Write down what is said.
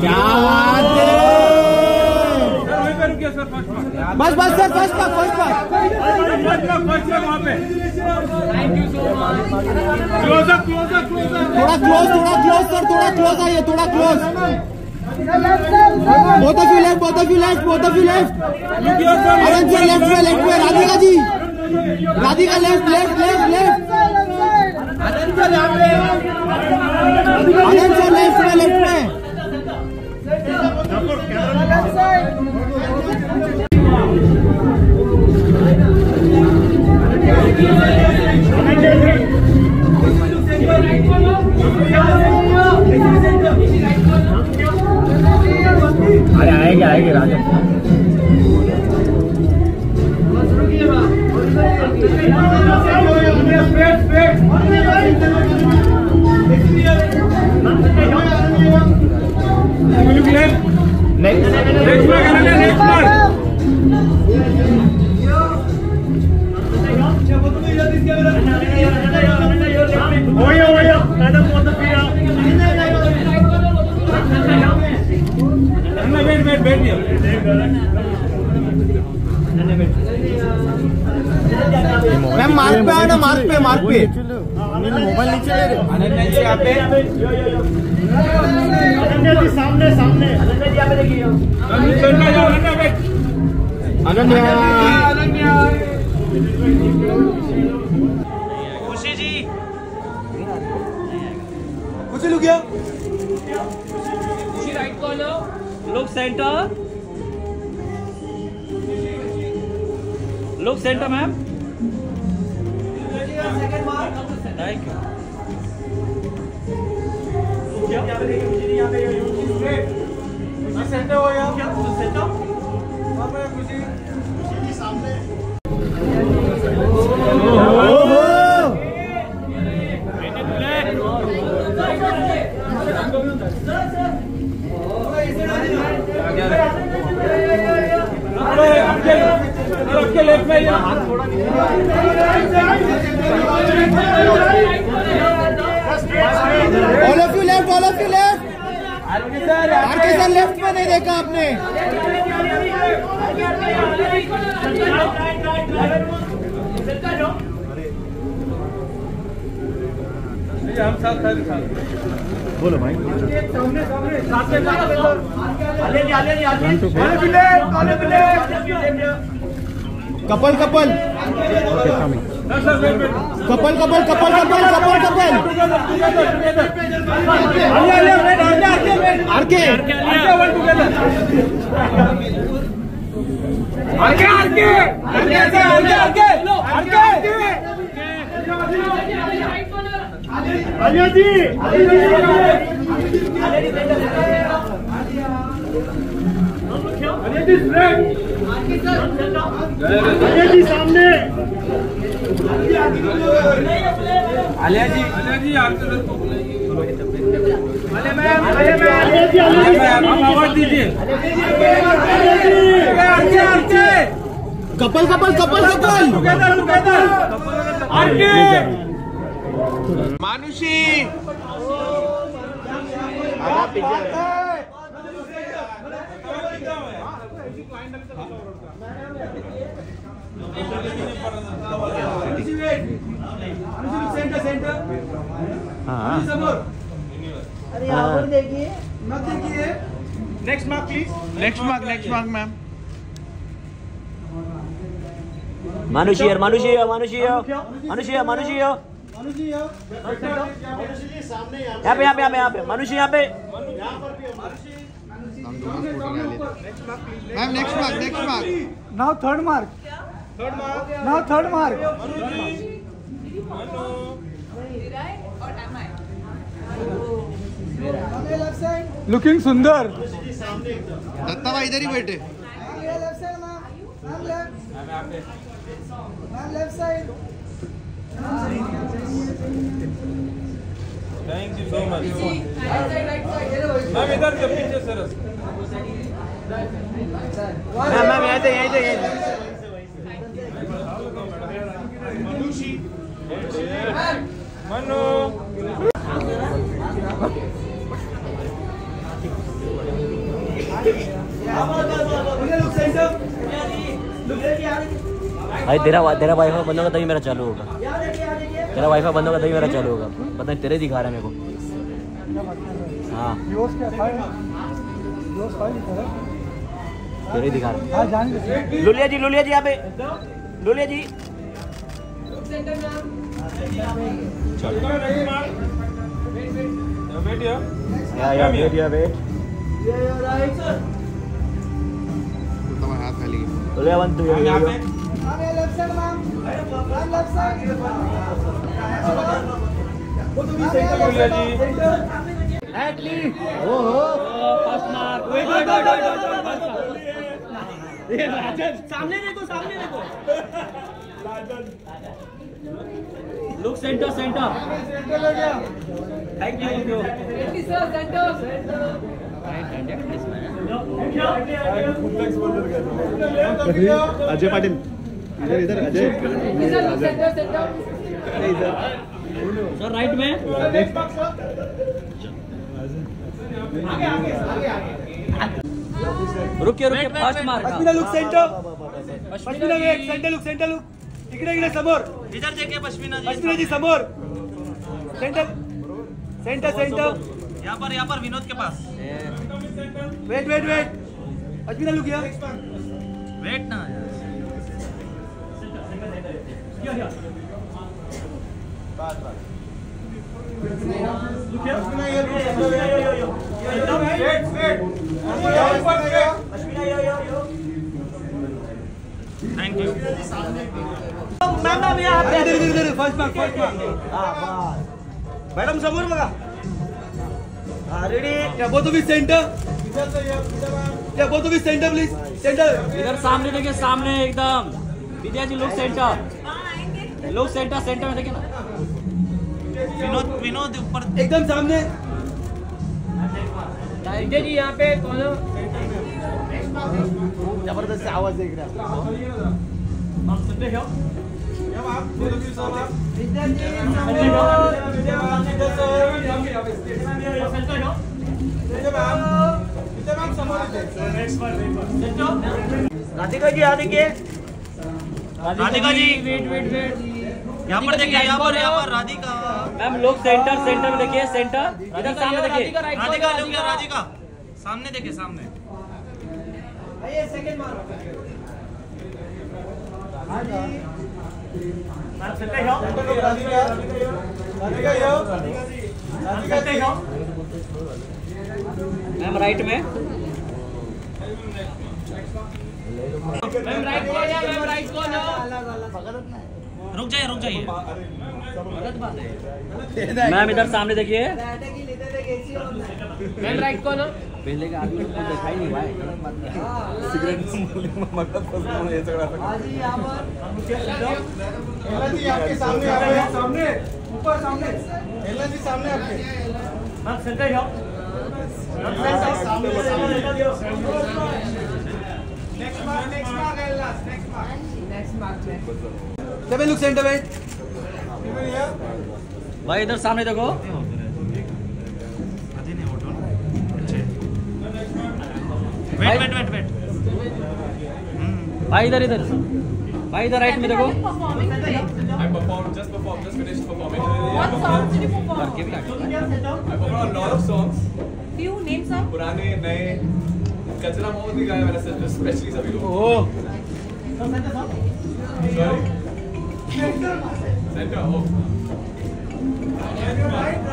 क्या बस बस सर फर्स्ट पास वहाँ पे। थोड़ा क्लोज सर, थोड़ा क्लोज आइए, थोड़ा close. both of you left Anant sir left में Radhika ji, Radhika left Anant sir left में अरे आएंगे राजा। मैम मार्क पे आना, मार्क पे मोबाइल नीचे ले रहे। अनन्या जी यहाँ पे, अनन्या जी सामने, अनन्या जी यहाँ पे देखिए। अनन्या खुशी जी, खुशी लुक गया। Khushi right corner, look centre, look centre ma'am. Thank you. Centre हो या सेंटर खुशी सामने। आपके लेफ्ट में हाथ थोड़ा all of you left RK sir left में नहीं देखा आपने। हम साथ बोलो भाई। कपल आलिया जी सामने। आलिया जी आवाज दीजिए। कपल मानुषी अरे यहाँ देखिए, next mark please. Next mark ma'am. Manushi यहाँ पे मानुषी यहाँ पे। Ma'am next mark. Now third mark. Looking सुंदर। दत्ता भाई इधर ही बैठे। Thank you so much ma'am. इधर से पीछे सर मैम यहीं से मनु भाई तेरा वाईफाई बंद होगा तभी मेरा चालू होगा। तेरा वाईफाई बंद होगा तभी मेरा चालू होगा। पता नहीं तेरे दिखा रहा है मेरे को। हाँ तेरे दिखा रहा है। लुलिया जी यहाँ पे। लुलिया जी हाथ खाली लुलिया वन टू सामने देखो look centre thank you Ajay Patil इधर अजय सर राइट में रुकिए फास्ट मार लुक सेंटर लुक इकडे समोर इधर देखिए पश्मीना जी समोर सेंटर यहाँ पर विनोद के पास वेट अश्विना लुक यहाँ वेट ना थैंक यू मैम यहाँ इधर फर्स्ट मार्क मैडम समोर बघा ready both of centre please centre इधर सामने देखिए सामने एकदम विद्या जी लोग सेंटर में देखिए ना विनोद ऊपर एकदम सामने विद्या जी यहाँ पे जबरदस्त आवाज देख रहा राधिका जी वेट यहाँ पर देखिए यहाँ पर राधिका मैम लोग सेंटर में देखिए सेंटर इधर सामने देखिए राधिका सामने देखिए सामने सेकंड मार्क मैम राइट में रुक जाइए मैम इधर सामने देखिए मैम राइट कौन पहले का आदमी को दिखाई नहीं भाई सिगरेट आपके सामने ऊपर सामने सामने आपके सेवन लुक सेंटर वेट भाई इधर सामने देखो वेट भाई इधर भाई इधर राइट में देखो I just finished performing. What songs did you perform? I performed a lot of songs. Few name some. पुराने नए कचरा मोहम्मद भी गाया मैंने स्पेशली सभी लोग. Sorry. Center. Oh.